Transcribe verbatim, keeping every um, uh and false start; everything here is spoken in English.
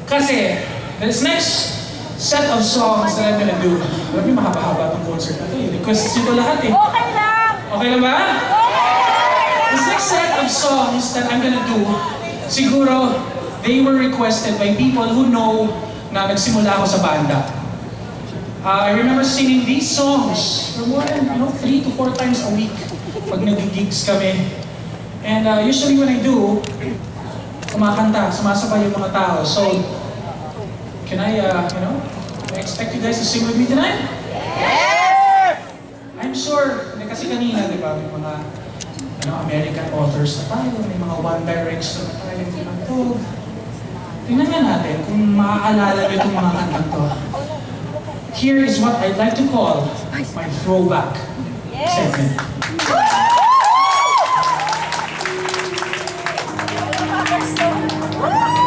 Kasi, this next set of songs that I'm gonna do, alam niyo mahaba-haba itong concert na ito, yung request nyo lahat eh. Okay lang! Okay lang ba? This next set of songs that I'm gonna do, siguro, they were requested by people who know na nagsimula ako sa banda. Uh, I remember singing these songs for more than, you know, three to four times a week pag nag-gigs kami. And uh, usually when I do, kumakanta, sumasabay yung mga tao. So, can I, uh, you know, I expect you guys to sing with me tonight? Yes! I'm sure, kasi kanina, di ba, may mga ano, American authors na tayo, may mga One Direction na tayo, pinagtog. Tingnan nga natin kung maaalala nyo itong mga kantang to. Here is what I'd like to call my throwback segment. Yes!